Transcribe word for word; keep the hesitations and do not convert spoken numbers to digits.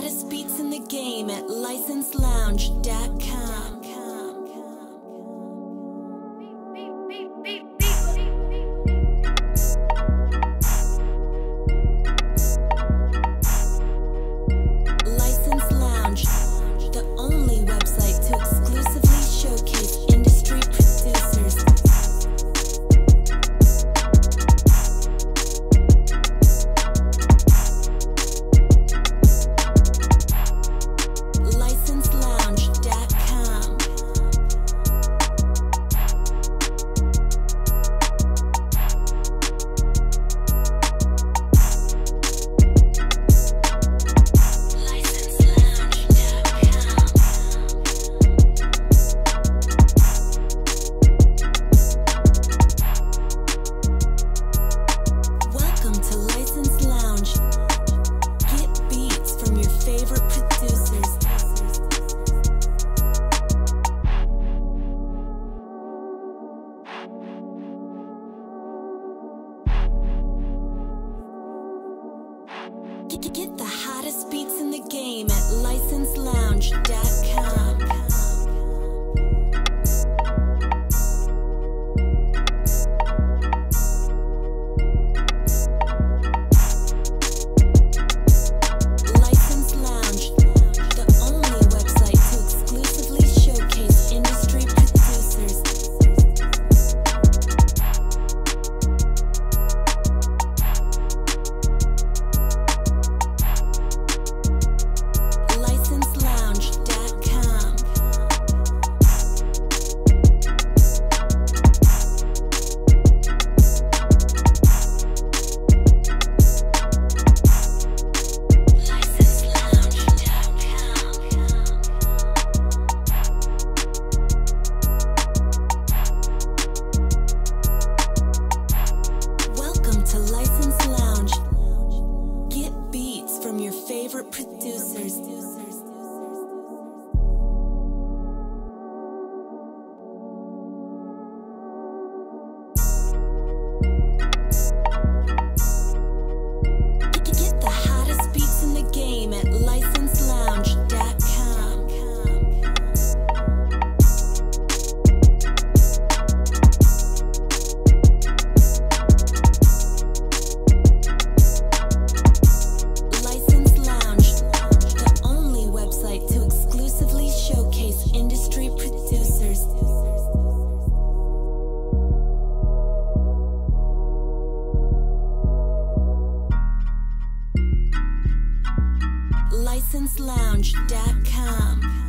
hottest beats in the game at license lounge dot com. License Lounge, the only website to exclusively showcase industry producers. license lounge dot com. Welcome to License Lounge. Get beats from your favorite producers. Get, get the hottest beats in the game at license lounge dot com. License Lounge, the only website to exclusively showcase industry producers. license lounge dot com. license lounge dot com. Welcome to License Lounge. Get beats from your favorite producers. Get, get the hottest beats in the game at license lounge dot com. License Lounge, the only website to exclusively showcase industry producers. license lounge dot com.